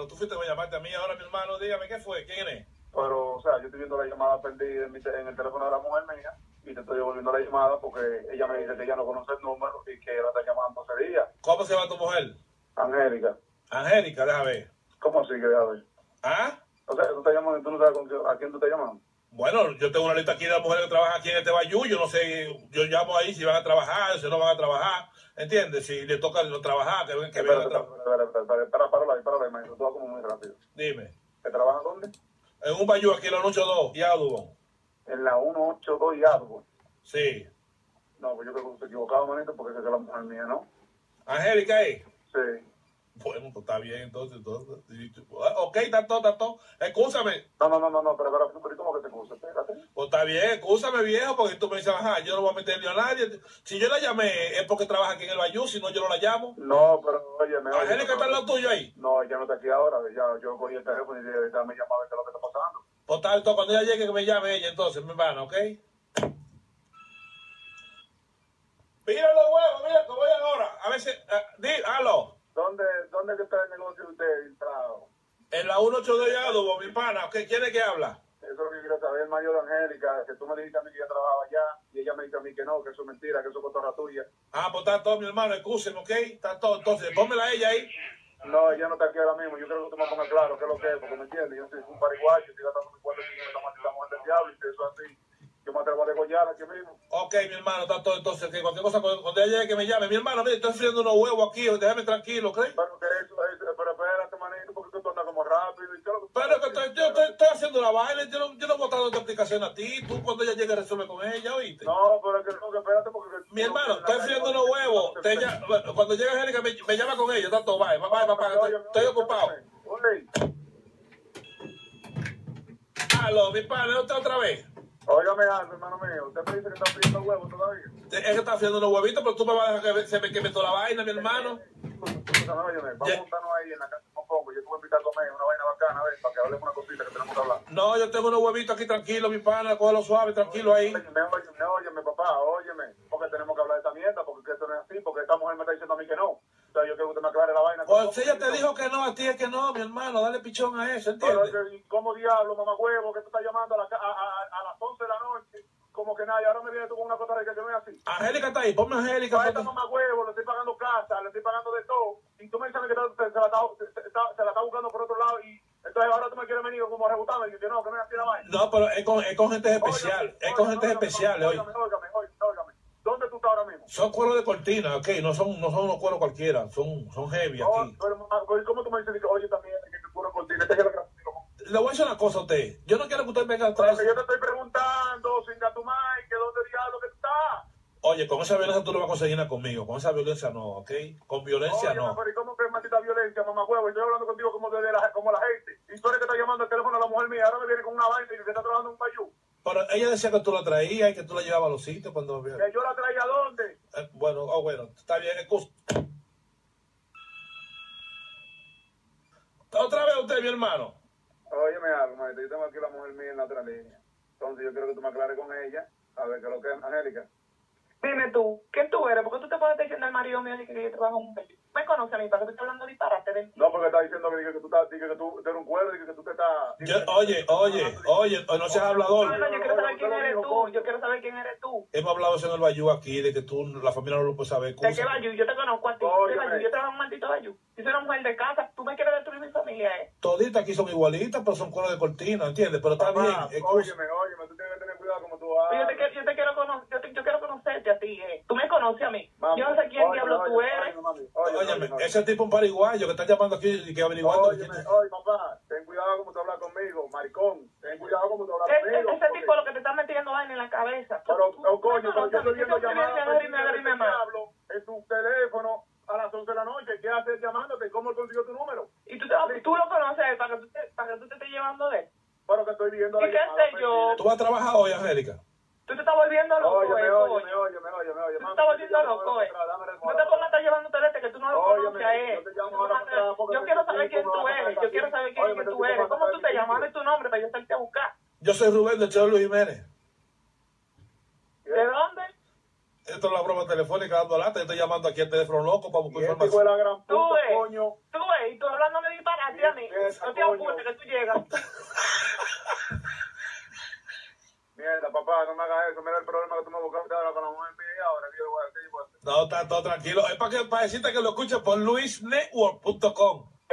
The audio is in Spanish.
pero tú fuiste a llamarte a mí ahora, mi hermano, dígame, ¿qué fue? ¿Quién es? Pero, o sea, yo estoy viendo la llamada perdida en el teléfono de la mujer mía y te estoy devolviendo la llamada porque ella me dice que ella no conoce el número y que ella está llamando hace días. ¿Cómo se llama tu mujer? Angélica. Angélica, déjame ver. ¿Cómo así que deja ver? ¿Ah? O sea, tú estás llamando y tú no sabes a quién tú estás llamando. Bueno, yo tengo una lista aquí de las mujeres que trabajan aquí en este Bayou. Yo no sé, yo llamo ahí si van a trabajar, si no van a trabajar. ¿Entiendes? Si le toca trabajar, que vengan a trabajar. Espera, maestro, tú vas como muy rápido. Dime. ¿Que trabaja dónde? En un Bayou aquí en la 182 y Audubon. En la 182 y Audubon. Sí. No, pues yo creo que usted equivocado, manito, porque esa es la mujer mía, ¿no? ¿Angélica ahí? Sí. Bueno, pues está bien, entonces. Ok, está todo. Excúsame. No, pero ¿cómo que te excusa? Espérate. Pues está bien, excúsame, viejo, porque tú me dices, ajá, yo no voy a meter ni a nadie. Si yo la llamé es porque trabaja aquí en el Bayou, si no, yo no la llamo. No, pero óyeme. ¿Angélica está en lo tuyo ahí? No, ella no está aquí ahora. Yo cogí el teléfono y ya me llamaba a ver qué es lo que está pasando. Pues está, entonces, cuando ella llegue, que me llame ella, entonces, mi hermano, ¿ok? Mira los huevos, mira, que voy ahora. A ver si, aló. ¿Dónde que está el negocio de usted instalado? En la 182 de Adobo, mi pana. ¿Qué quiere que habla? Eso es lo que quiero saber, Mario de Angélica, que tú me dijiste a mí que ella trabajaba allá y ella me dice a mí que no, que eso es mentira, que eso es cotorra tuya. Ah, pues está todo, mi hermano, excúseme, ¿ok? Está todo, entonces, pónmela a ella ahí. No, ella no está aquí ahora mismo, yo creo que tú me pongas claro qué es lo que es, porque me entiendes, yo soy un pariguayo, estoy gastando mi cuarto en esta mujer del diablo y que eso es así. Yo me atrevo a degollar aquí mismo. Ok, mi hermano, está todo, entonces, que cualquier cosa, cuando ella llegue, que me llame. Mi hermano, mire, estoy friendo unos huevos aquí, déjame tranquilo, ¿ok? Pero espérate, manito, porque tú andas como rápido y todo. Pero que yo estoy haciendo la vaina, yo no he botado tu aplicación a ti, tú cuando ella llegue resuelve con ella, ¿oíste? No, pero es que no, que espérate porque... Mi hermano, estoy friendo unos huevos, cuando llegue Angélica me llama con ella, está todo, bye, estoy ocupado. Aló, mi padre, ¿usted otra vez? Óigame algo, hermano mío, usted me dice que está friendo huevos todavía. Es que está haciendo unos huevitos, pero tú me vas a dejar que se me queme toda la vaina, mi hermano. Vamos a juntarnos ahí en la casa de Pongo. Yo te voy a invitar a comer una vaina bacana, a ver, para que hablemos una cosita que tenemos que hablar. No, yo tengo unos huevitos aquí tranquilo, mi pana, cógelo suave, tranquilo ahí. Óyeme, papá, óyeme, porque tenemos que hablar de esta mierda, porque esto no es así, porque esta mujer me está diciendo a mí que no. O sea, yo quiero que usted me aclare la vaina. Pues si ella te dijo que no, a ti es que no, mi hermano, dale pichón a eso, ¿entiendes? ¿Cómo diablo, mamá huevo, que tú estás llamando a las 11 de la noche? Como que nada, y ahora me viene tú con una cosa de que no es así. Angélica está ahí, ponme Angélica. A esta mamá huevo, le estoy pagando casa, le estoy pagando de todo, y tú me dices que se la está buscando por otro lado, y entonces ahora tú me quieres venir como a rebutarme, y que no es así la vaina. No, pero es con gente especial, es con gente especial, oye. Óigame. ¿Dónde tú estás ahora mismo? Son cueros de cortina, ok, no son unos cueros cualquiera, son heavy aquí. Pero ¿cómo tú me dices que oye también que el cuero de cortina? Le voy a decir una cosa a usted, yo no quiero que usted venga atrás. Yo te estoy preguntando, sin gatumay, que dónde diablo que tú estás. Oye, con esa violencia tú no vas a conseguir nada conmigo, con esa violencia no, ok, con violencia oye, no. Pero ¿y cómo que es maldita violencia, mamá huevo? Estoy hablando contigo como la gente, y tú eres que estás llamando el teléfono a la mujer mía, ahora me viene con una vaina y que está trabajando en un Bayou. Pero ella decía que tú la traías y que tú la llevabas a los sitios cuando... ¿Que yo la traía a dónde? Bueno, está bien. ¿Otra vez usted, mi hermano? Óyeme algo, maestro, yo tengo aquí la mujer mía en la otra línea. Entonces yo quiero que tú me aclares con ella, a ver qué es lo que es, Angélica. Dime tú, ¿quién tú eres? ¿Por qué tú te puedes diciendo al marido mío que yo trabajo en un Bayou? ¿Me conoces a mí? ¿Para qué tú estás hablando disparate de mí? No, porque está diciendo que tú eres un cuerdo y que tú te estás... Oye, no seas hablador. No, yo quiero saber quién eres tú. Yo quiero saber quién eres tú. Hemos hablado eso en el Bayou aquí, de que tú, la familia no lo puede saber. ¿De qué Bayou? Yo te conozco a ti. ¿Qué Bayou? Yo trabajo en un maldito Bayou. Yo soy una mujer de casa. ¿Tú me quieres destruir mi familia? Toditas aquí son igualitas, pero son cueros de cortina, ¿entiendes? Pero está bien. Óyeme, tú tienes que tener cuidado como tú vas. Yo te quiero conocer, yo quiero conocerte a ti, Tú me conoces a mí. Yo no sé quién diablo tú eres. Óyeme, ese tipo un pariguayo que está llamando aquí y que averiguando. Oye, papá, ten cuidado como tú hablas conmigo, maricón. Ten cuidado como tú hablas conmigo. Ese tipo lo que te está metiendo vaina en la cabeza. Pero yo estoy viendo llamadas en tu teléfono a las 11 de la noche. ¿Qué haces llamándote? ¿Cómo él consiguió tu número? Y tú lo conoces para que tú te estés llevando de él. Pero que estoy viendo la llamada. ¿Y qué sé yo? ¿Tú vas a trabajar hoy, Angélica? Tú te estás volviendo loco, Óyeme. Tú te estás volviendo loco, No te pongas a estar llevándote de que tú no lo conoces a él. Yo quiero saber quién tú eres. Yo quiero saber quién tú eres. ¿Cómo tú te llamas? Dame tu nombre para yo salirte a buscar. Yo soy Rubén del Chelo Luis Jiménez. ¿De dónde? Esto es la broma telefónica dando lata. Yo estoy llamando aquí al teléfono loco para buscar información. Tú ves, y tú hablándome disparate a mí. No te apures que tú llegas. Mierda, papá, no me hagas eso. Mira el problema que tú me buscaste ahora con la mujer mía y ahora que yo voy a hacer. No, está todo tranquilo. Es para decirte que lo escuches por luisnetwork.com.